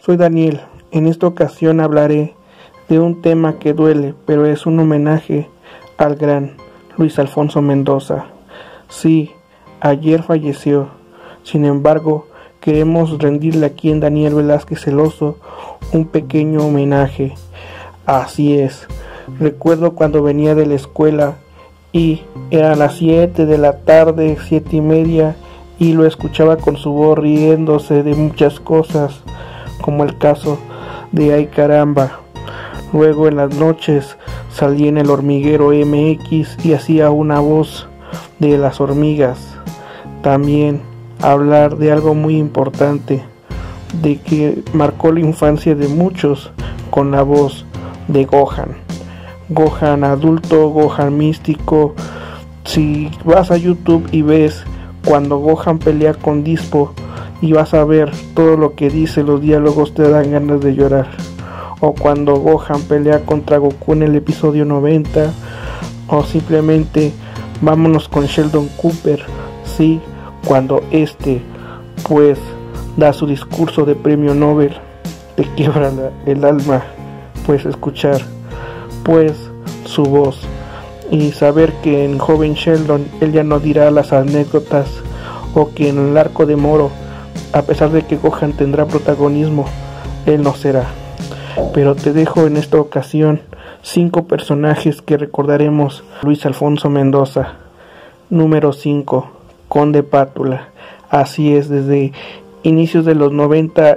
Soy Daniel. En esta ocasión hablaré de un tema que duele, pero es un homenaje al gran Luis Alfonso Mendoza. Sí, ayer falleció. Sin embargo, queremos rendirle aquí en Daniel Velázquez el Oso un pequeño homenaje. Así es. Recuerdo cuando venía de la escuela y eran las 7 de la tarde, 7:30, y lo escuchaba con su voz riéndose de muchas cosas, como el caso de Ay Caramba. Luego en las noches salía en el Hormiguero MX y hacía una voz de las hormigas. También hablar de algo muy importante, de que marcó la infancia de muchos con la voz de Gohan. Gohan adulto, Gohan místico. Si vas a YouTube y ves cuando Gohan pelea con Dispo y vas a ver todo lo que dice, los diálogos, te dan ganas de llorar. O cuando Gohan pelea contra Goku en el episodio 90, o simplemente vámonos con Sheldon Cooper, sí, cuando pues da su discurso de premio Nobel, te quiebra el alma, pues escuchar pues su voz y saber que en Joven Sheldon él ya no dirá las anécdotas, o que en el arco de Moro, a pesar de que Gohan tendrá protagonismo, él no será. Pero te dejo en esta ocasión 5 personajes que recordaremos Luis Alfonso Mendoza. Número 5, Conde Pátula. Así es, desde inicios de los 90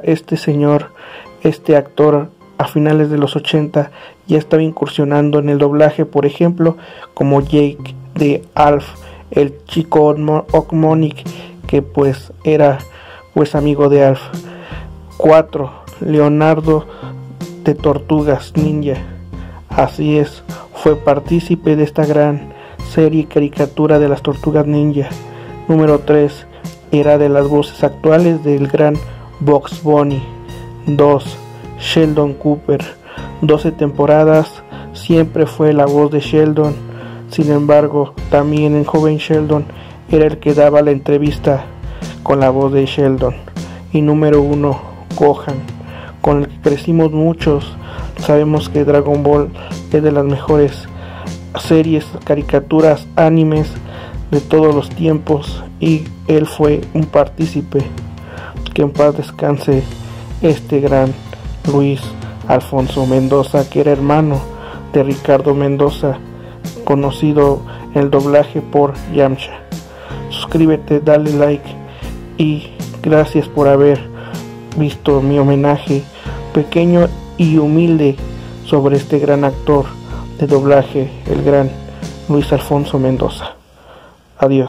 este actor a finales de los 80 ya estaba incursionando en el doblaje, por ejemplo, como Jake de Alf, el chico Ogmonic, que pues era amigo de Alf. 4, Leonardo de Tortugas Ninja. Así es, fue partícipe de esta gran serie caricatura de las Tortugas Ninja. Número 3, era de las voces actuales del gran Bugs Bunny. 2, Sheldon Cooper. 12 temporadas, siempre fue la voz de Sheldon. Sin embargo, también en Joven Sheldon era el que daba la entrevista con la voz de Sheldon. Y número 1, Gohan, con el que crecimos muchos. Sabemos que Dragon Ball es de las mejores series, caricaturas, animes de todos los tiempos, y él fue un partícipe. Que en paz descanse este gran Luis Alfonso Mendoza, que era hermano de Ricardo Mendoza, conocido en el doblaje por Yamcha. Suscríbete, dale like y gracias por haber visto mi homenaje pequeño y humilde sobre este gran actor de doblaje, el gran Luis Alfonso Mendoza. Adiós.